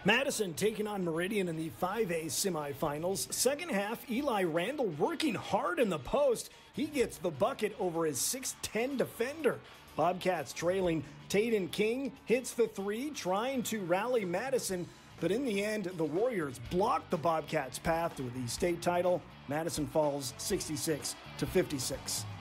Madison taking on Meridian in the 5A semifinals. Second half, Eli Randall working hard in the post. He gets the bucket over his 6'10 defender. Bobcats trailing. Tayden King hits the three, trying to rally Madison. But in the end, the Warriors block the Bobcats' path to the state title. Madison falls 66-56.